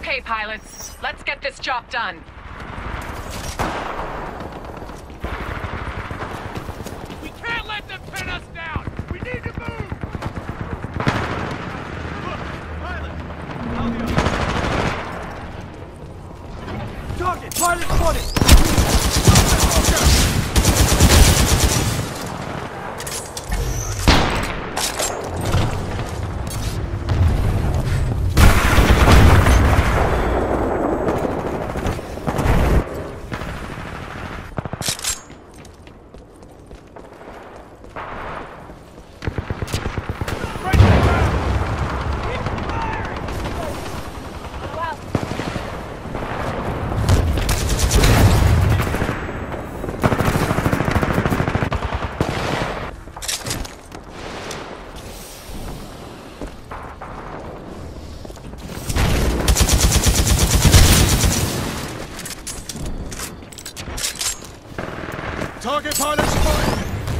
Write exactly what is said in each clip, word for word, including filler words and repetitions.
Okay, pilots, let's get this job done. We can't let them pin us down! We need to move! Look, pilot! Target! Pilot spotted! Target pilot spotted!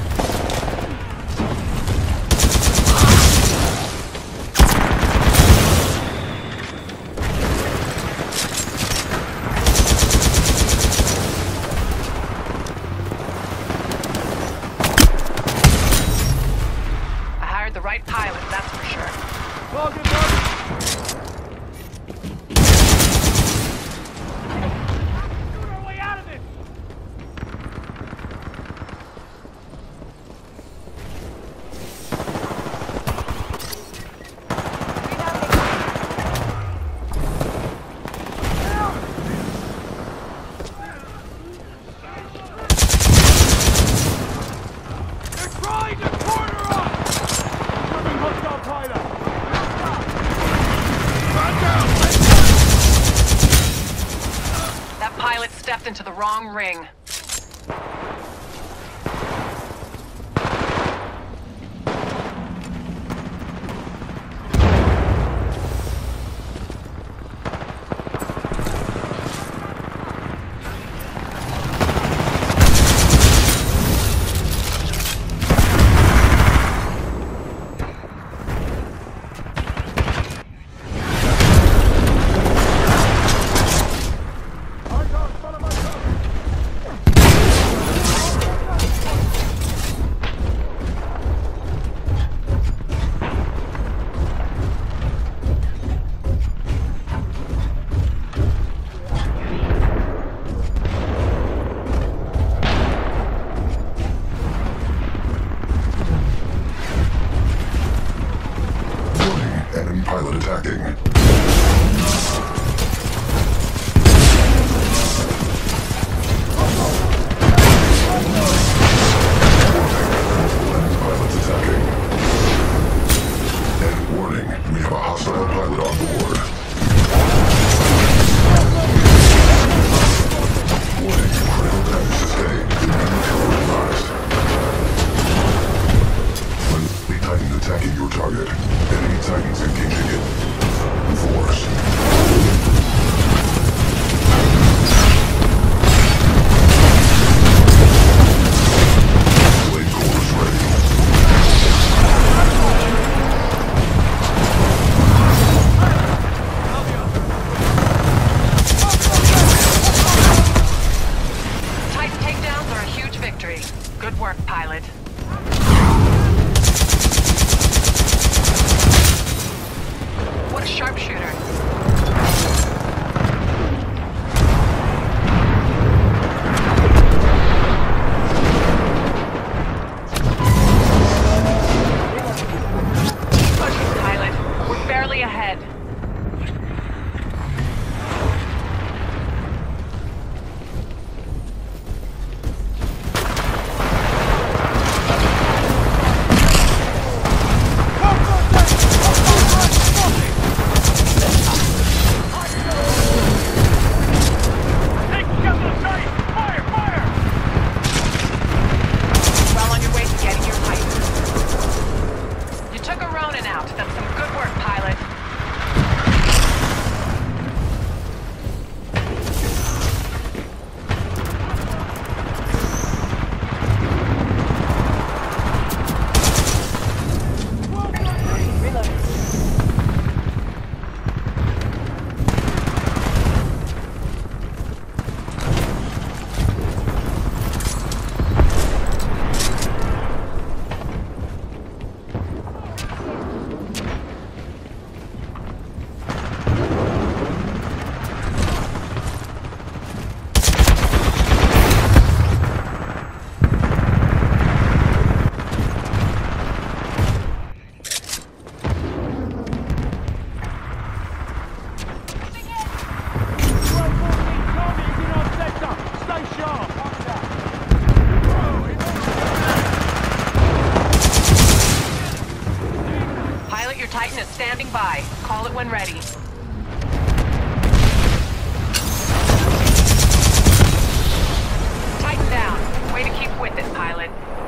I hired the right pilot, that's for sure. Target pilot! That pilot stepped into the wrong ring. Pilot attacking. Pilots attacking. And warning, we have a hostile pilot on board. Warning, critical damage sustained. Neutralized. Friendly Titan attacking your target. Enemy Titans engaging it. Force. Blade cores ready. Titan takedowns are a huge victory. Good work, pilot. What a sharpshooter. Pilot, we're barely ahead. by. Call it when ready. Tighten down. Way to keep with it, pilot.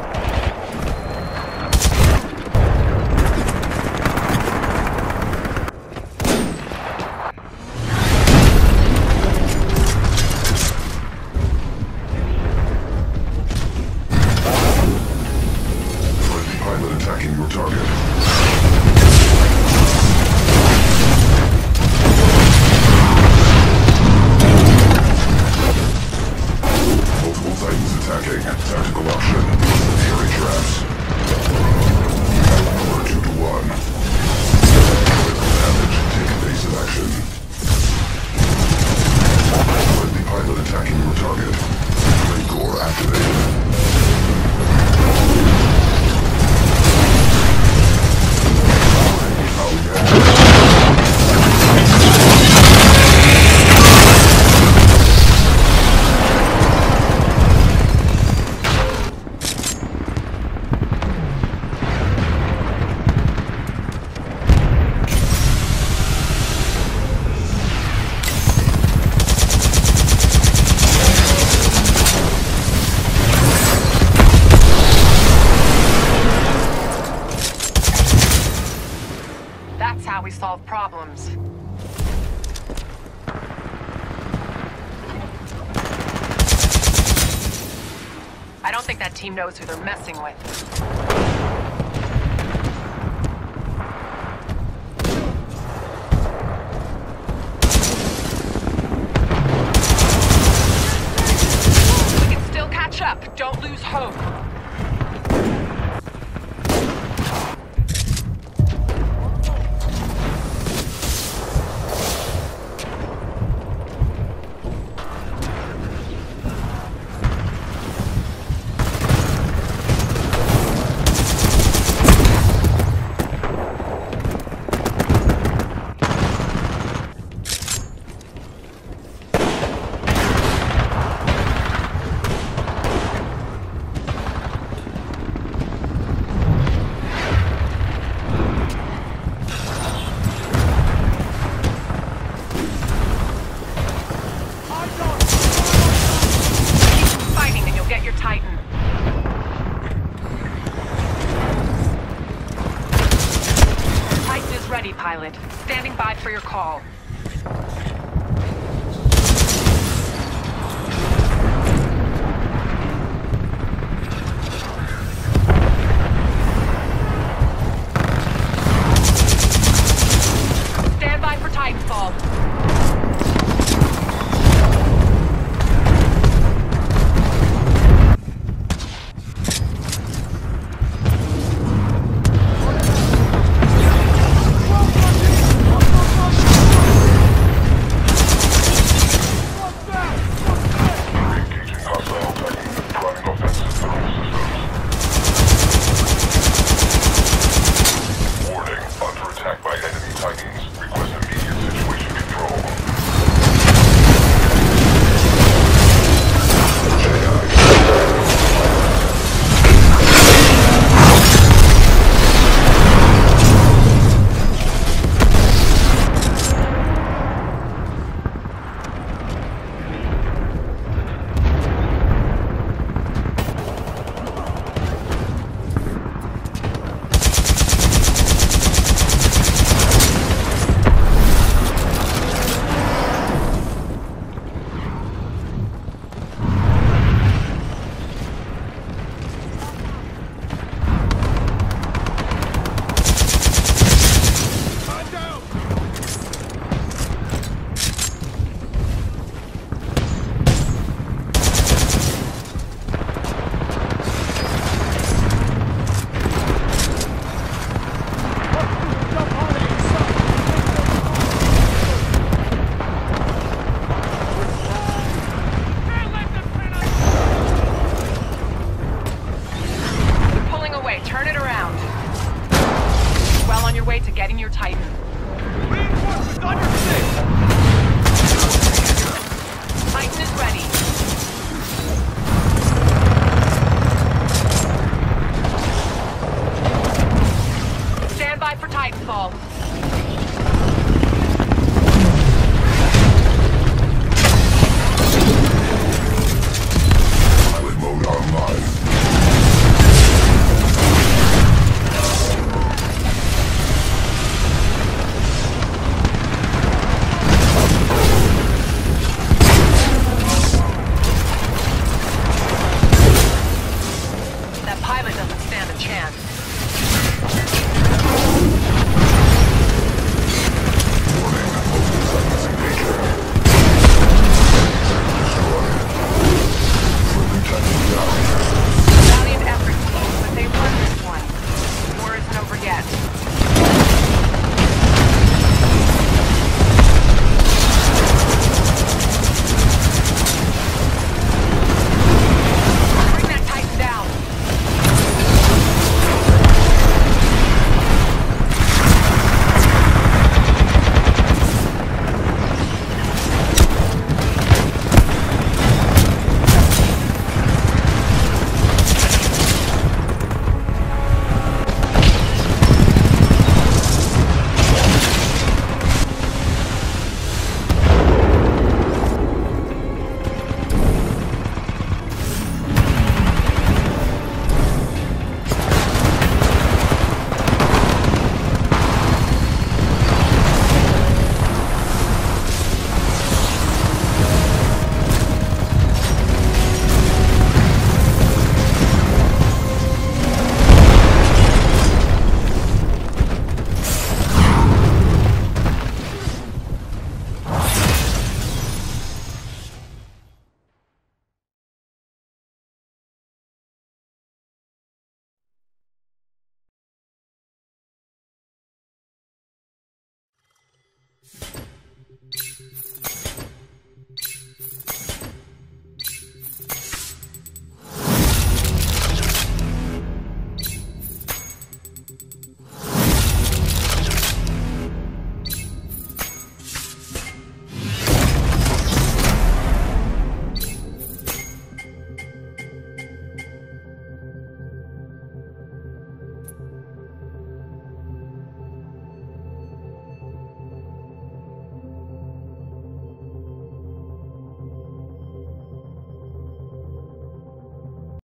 Friendly pilot attacking your target. Attacking. Tactical option. Incendiary traps. Power two to one. Critical damage. Take evasive action. Friendly pilot attacking your target. Flame core activated. That's how we solve problems. I don't think that team knows who they're messing with. We can still catch up. Don't lose hope. Titan. Titan is ready, pilot. Standing by for your call.